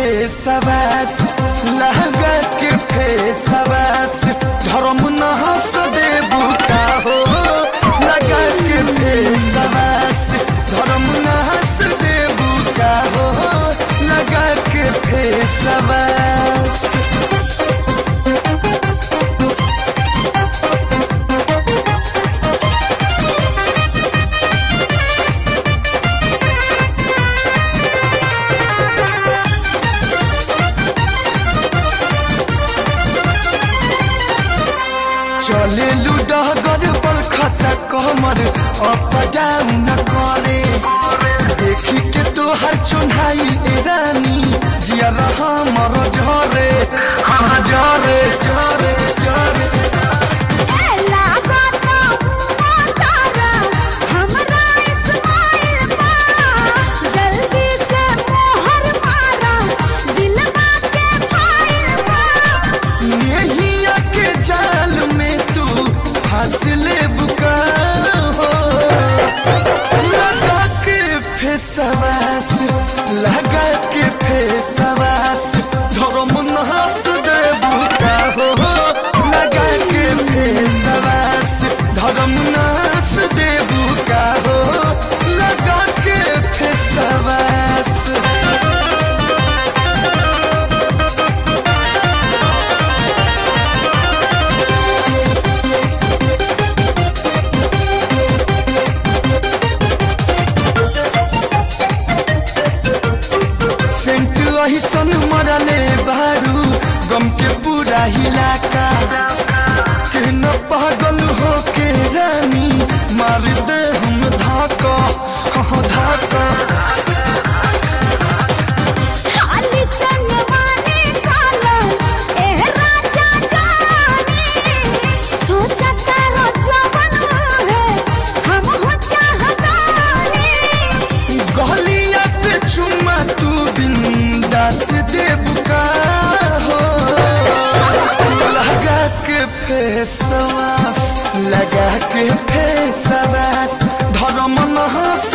Face wash लगा के face wash धर्म न हंस देबू का हो लगा के फेसवास धर्म न हंस देबू का हो लगा के फेसवास। चले लुडगर बल खता कमर अप डाउन करे देखी के तोहर चुन्हाई रानी जिया हमर झरे झरे झरे झरे हंसले बुका हो लगा के फेसवास लगा के फेसवास धर्म न हंस दे बुका हो लगा के फेसवास धर्म न हंस दे बुका हो लगा के फेसवास। सन मरले बारू गम के पूरा इलाका के न पागल हो के रानी मार दे हम धाका धाका गलिया पे चुम्मा तू बिंदास देबुका हो लगा के फेसवास लगा के फेसवास धर्म न हंस